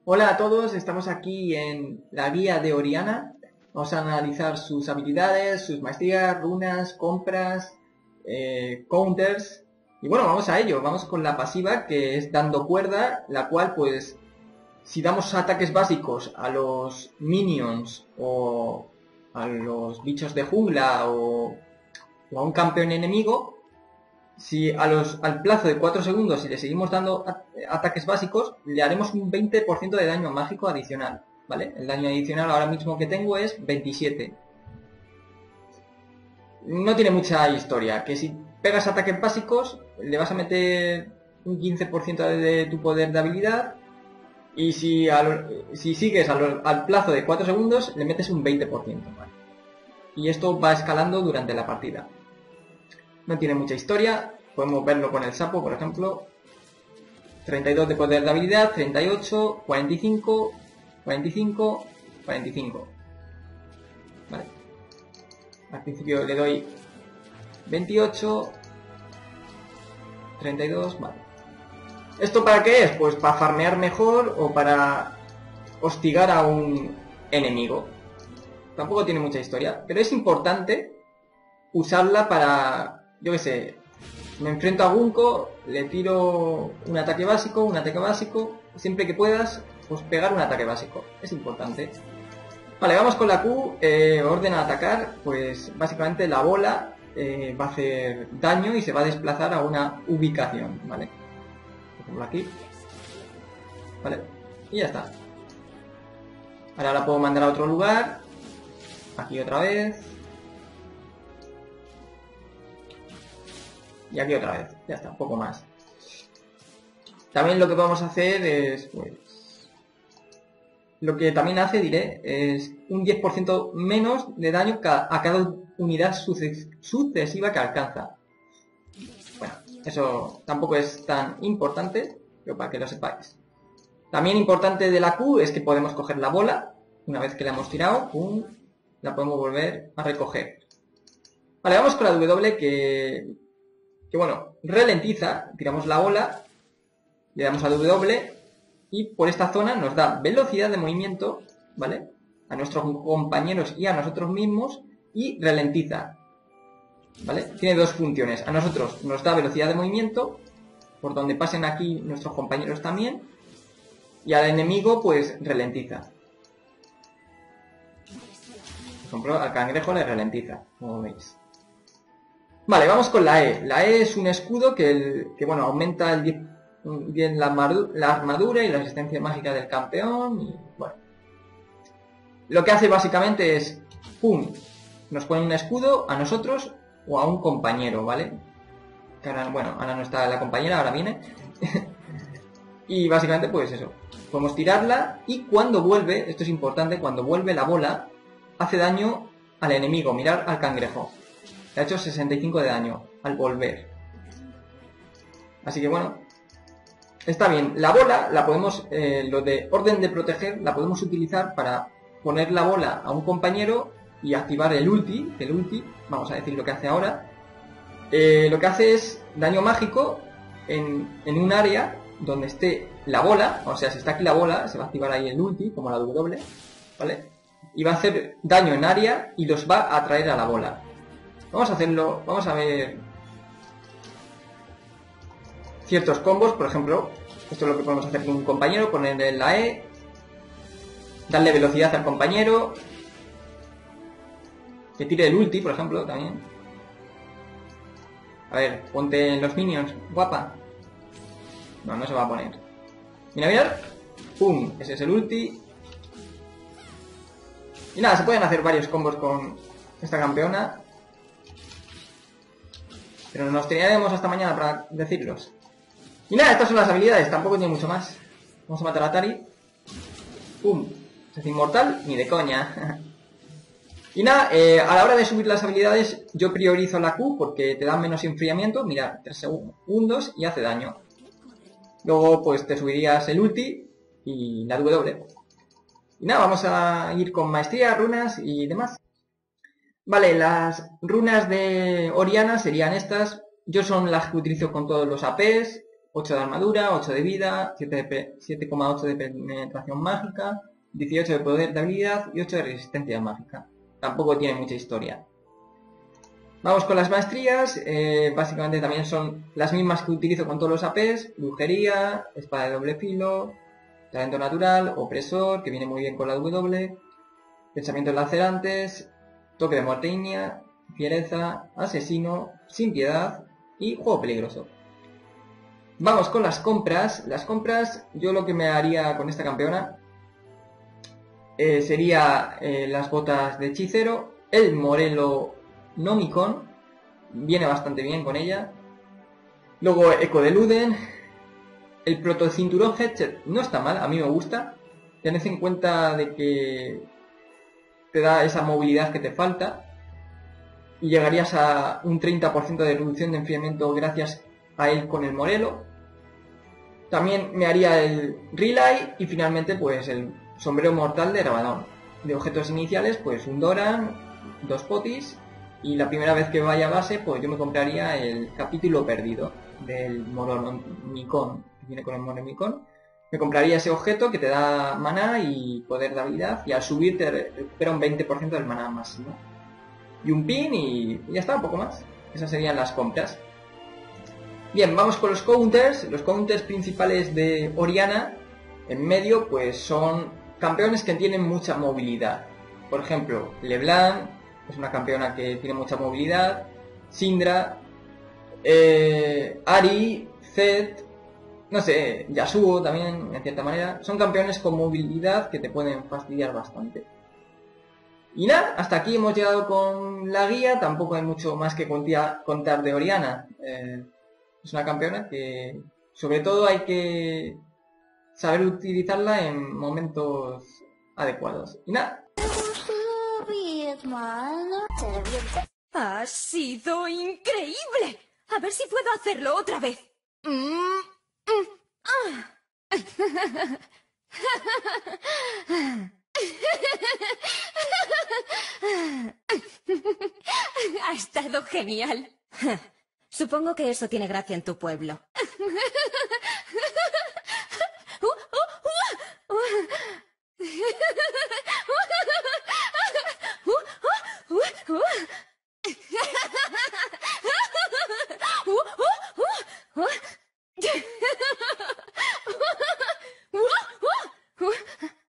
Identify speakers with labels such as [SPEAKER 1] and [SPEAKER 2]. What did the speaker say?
[SPEAKER 1] Hola a todos, estamos aquí en la guía de Orianna. Vamos a analizar sus habilidades, sus maestrías, runas, compras, counters. Y bueno, vamos a ello, vamos con la pasiva que es dando cuerda, la cual pues si damos ataques básicos a los minions o a los bichos de jungla o a un campeón enemigo, si al plazo de 4 segundos, si le seguimos dando ataques básicos, le haremos un 20% de daño mágico adicional, ¿vale? El daño adicional ahora mismo que tengo es 27. No tiene mucha historia, que si pegas ataques básicos, le vas a meter un 15% de tu poder de habilidad, y si sigues al plazo de 4 segundos, le metes un 20%, ¿vale? Y esto va escalando durante la partida. No tiene mucha historia, podemos verlo con el sapo, por ejemplo. 32 de poder de habilidad, 38, 45, 45, 45. Vale. Al principio le doy 28, 32, vale. ¿Esto para qué es? Pues para farmear mejor o para hostigar a un enemigo. Tampoco tiene mucha historia, pero es importante usarla para, yo qué sé, me enfrento a Gunko, le tiro un ataque básico, siempre que puedas, pues pegar un ataque básico, es importante. Vale, vamos con la Q, orden a atacar, pues básicamente la bola va a hacer daño y se va a desplazar a una ubicación, ¿vale? Por ejemplo aquí, ¿vale? Y ya está. Ahora la puedo mandar a otro lugar, aquí otra vez. Y aquí otra vez, ya está, un poco más. También lo que podemos hacer es, pues... Lo que también hace, diré, es un 10% menos de daño a cada unidad sucesiva que alcanza. Bueno, eso tampoco es tan importante, pero para que lo sepáis. También importante de la Q es que podemos coger la bola, una vez que la hemos tirado, ¡pum!, la podemos volver a recoger. Vale, vamos con la W que bueno, ralentiza, tiramos la bola, le damos a W y por esta zona nos da velocidad de movimiento, ¿vale? A nuestros compañeros y a nosotros mismos, y ralentiza, ¿vale? Tiene dos funciones. A nosotros nos da velocidad de movimiento, por donde pasen aquí nuestros compañeros también, y al enemigo pues ralentiza. Por ejemplo, al cangrejo le ralentiza, como veis. Vale, vamos con la E. La E es un escudo que bueno, aumenta el 10 la armadura y la resistencia mágica del campeón. Y bueno, lo que hace básicamente es, ¡pum!, nos pone un escudo a nosotros o a un compañero, ¿vale? Que ahora, bueno, ahora no está la compañera, ahora viene. Y básicamente pues eso, podemos tirarla y cuando vuelve, esto es importante, cuando vuelve la bola, hace daño al enemigo. Mirad al cangrejo. Le ha hecho 65 de daño al volver. Así que bueno, está bien. La bola la podemos, lo de orden de proteger, la podemos utilizar para poner la bola a un compañero y activar el ulti. Vamos a decir lo que hace ahora. Lo que hace es daño mágico en un área donde esté la bola. O sea, si está aquí la bola, se va a activar ahí el ulti, como la W, ¿vale? Y va a hacer daño en área y los va a atraer a la bola. Vamos a hacerlo, vamos a ver ciertos combos, por ejemplo, esto es lo que podemos hacer con un compañero, ponerle la E, darle velocidad al compañero, que tire el ulti, por ejemplo, también. A ver, ponte en los minions, guapa. No, no se va a poner. Mira, mirad, pum, ese es el ulti. Y nada, se pueden hacer varios combos con esta campeona. Pero nos teníamos hasta mañana para decirlos. Y nada, estas son las habilidades, tampoco tiene mucho más. Vamos a matar a Tari. ¡Pum! Se hace inmortal, ni de coña. Y nada, a la hora de subir las habilidades, yo priorizo la Q porque te da menos enfriamiento. Mira, 3 segundos y hace daño. Luego, pues te subirías el ulti y la W. Y nada, vamos a ir con maestría, runas y demás. Vale, las runas de Orianna serían estas. Yo son las que utilizo con todos los APs. 8 de armadura, 8 de vida, 7,8 de penetración mágica, 18 de poder de habilidad y 8 de resistencia mágica. Tampoco tiene mucha historia. Vamos con las maestrías, básicamente también son las mismas que utilizo con todos los APs, brujería, espada de doble filo, talento natural, opresor, que viene muy bien con la W, pensamientos lacerantes, toque de muerte ígnea, fiereza, asesino, sin piedad y juego peligroso. Vamos con las compras. Las compras, yo lo que me haría con esta campeona sería las botas de hechicero, el Morelo Nomicon, viene bastante bien con ella. Luego Eco de Luden, el proto cinturón headset no está mal, a mí me gusta. Tened en cuenta de que te da esa movilidad que te falta y llegarías a un 30% de reducción de enfriamiento gracias a él con el Morelo. También me haría el Relay y finalmente pues el sombrero mortal de Rabadón. De objetos iniciales pues un Doran, 2 potis y la primera vez que vaya a base pues yo me compraría el capítulo perdido del Moronomicon, que viene con el Moronomicon. Me compraría ese objeto que te da maná y poder de habilidad y al subir te recupera un 20% del maná máximo. Y un pin y ya está, un poco más. Esas serían las compras. Bien, vamos con los counters. Los counters principales de Orianna, en medio, pues son campeones que tienen mucha movilidad. Por ejemplo, LeBlanc es una campeona que tiene mucha movilidad. Syndra, Ahri, Zed, no sé, Yasuo también, en cierta manera. Son campeones con movilidad que te pueden fastidiar bastante. Y nada, hasta aquí hemos llegado con la guía. Tampoco hay mucho más que contar de Orianna. Es una campeona que sobre todo hay que saber utilizarla en momentos adecuados. Y nada.
[SPEAKER 2] Ha sido increíble. A ver si puedo hacerlo otra vez. Ha estado genial. Supongo que eso tiene gracia en tu pueblo.